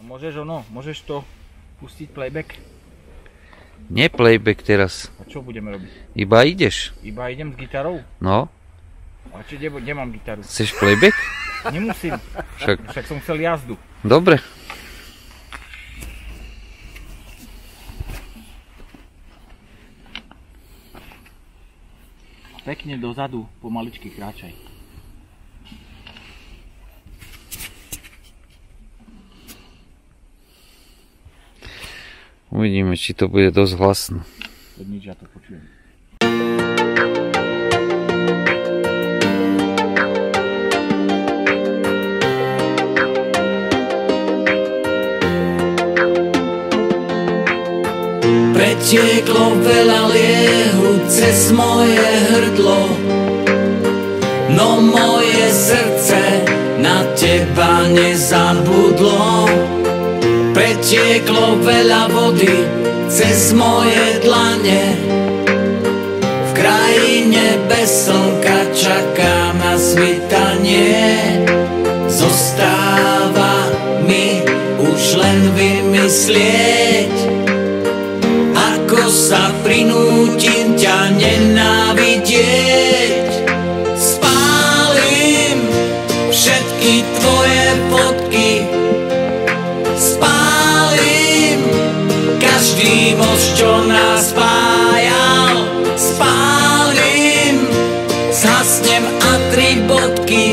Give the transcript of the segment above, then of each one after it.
Môžeš to pustiť playback? Nie playback teraz. A čo budeme robiť? Iba ideš. Iba idem s gitarou? No. A či kde mám gitaru? Chceš playback? Nemusím. Však som chcel jazdu. Dobre. Pekne dozadu, pomaličky kráčaj. Uvidíme, či to bude dosť hlasno. To nič, ja to počujem. Pretieklo veľa liehu cez moje hrdlo, no moje srdce na teba nezabudlo. Pretieklo veľa vody cez moje dlane, v krajine bez slnka čaká na svitanie. Zostáva mi už len vymyslieť, ako sa prinútim ťa nenávidieť. Spálim všetky tvoje fotky, spálim každý most, čo nás spájal. Spálim, zhasnem a 3 bodky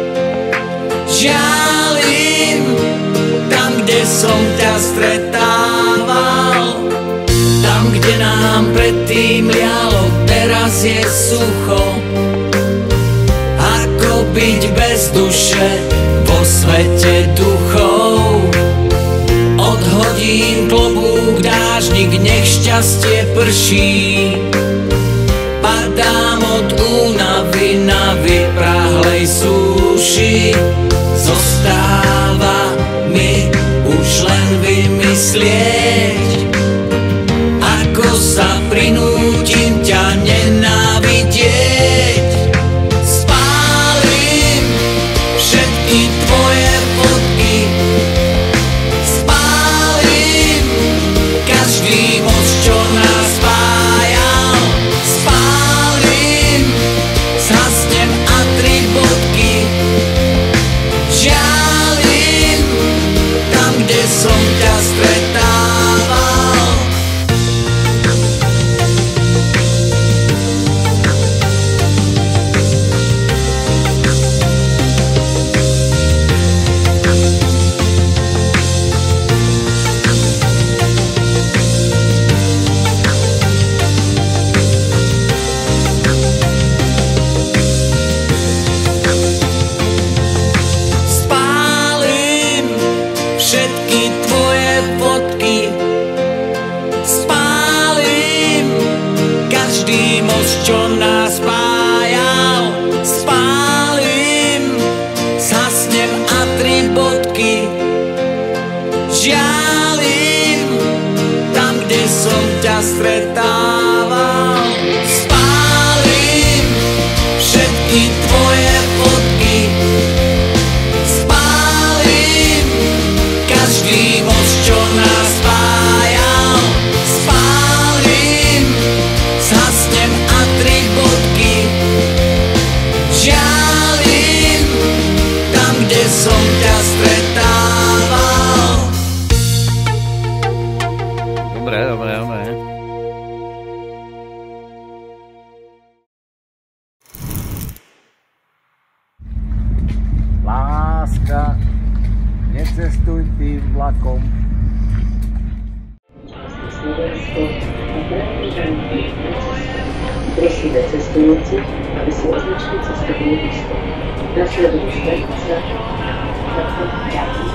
žialim tam, kde som ťa stretával. Tam, kde nám predtým lialo, teraz je sucho. Ako byť bez duše vo svete duchov. Odhodím klobúk, dážnik, nech šťastie prší. Padám od únavy na vyprahlej súši. Zostáva mi už len vymyslieť, ako sa prinútim ťa nenávidieť. Spálim všetky tvoje fotky, spálim každý most, čo nás spájal. Spálim, zhasnem a 3 bodky žialim tam, kde som ťa stretával. Spálim všetky tvoje fotky, spálim každý most, čo nás spájal. Spálim, zhasnem a 3 bodky žialim tam, kde som ťa stretával. Spálim všetky tvoje fotky, spálim každý most, čo nás spájal. Spálim, zhasnem a 3 bodky žialim tam, kde som ťa stretával. Dobre. Láska, necestuj tým vlakom. Prosíme cestujúci, aby si označili cestovný lístok. Nasleduje stanice.